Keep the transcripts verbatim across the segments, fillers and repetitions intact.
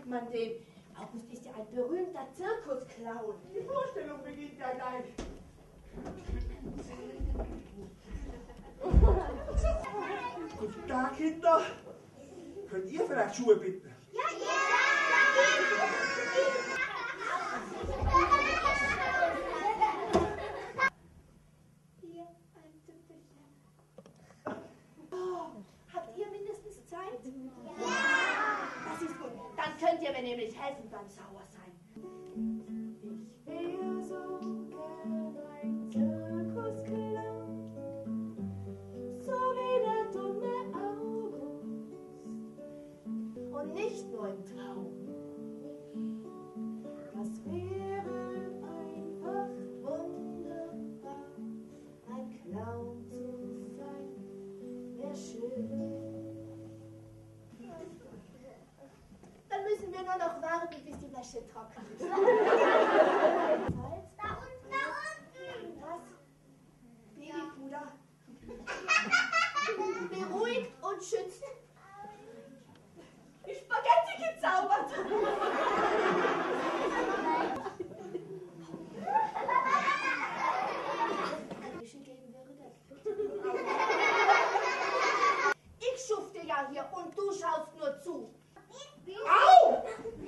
sagt man dem? August ist ja ein berühmter Zirkusclown. Die Vorstellung beginnt ja gleich. Guten Tag, Kinder. Könnt ihr vielleicht Schuhe bitten? Ja, ja! Hier, ein Tüpfelchen. Oh, habt ihr mindestens Zeit? Ja! Das ist gut. Dann könnt ihr mir nämlich helfen beim Sauersein. Ich wär so gern ein Zirkusclown, so wie der dumme August. Und nicht nur im Traum. Das wäre einfach wunderbar, ein Clown zu sein, wär schön. Dann müssen wir nur noch warten, bis die Wäsche trocken ist. Da unten, da unten! Was? Babypuder? Beruhigt und schützt. Die Spaghetti gezaubert. Wäsche geben würde. Ich schufte ja hier und du schaust nur zu. Au!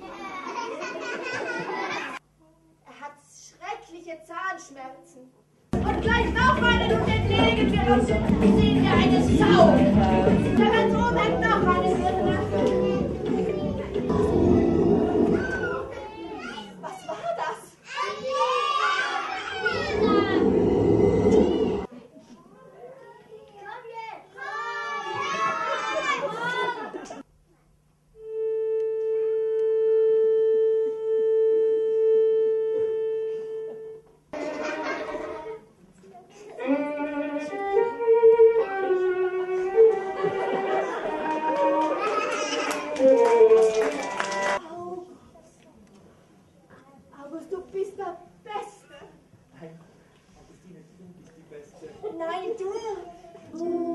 Er hat schreckliche Zahnschmerzen. Und gleich noch einen und den legen wir uns hin. Sehen wir eine Sau. Der wird oben hängt noch eine Birne. Was war das? August, du bist der Beste. Nein, Augustine, du bist die Beste. Nein, du.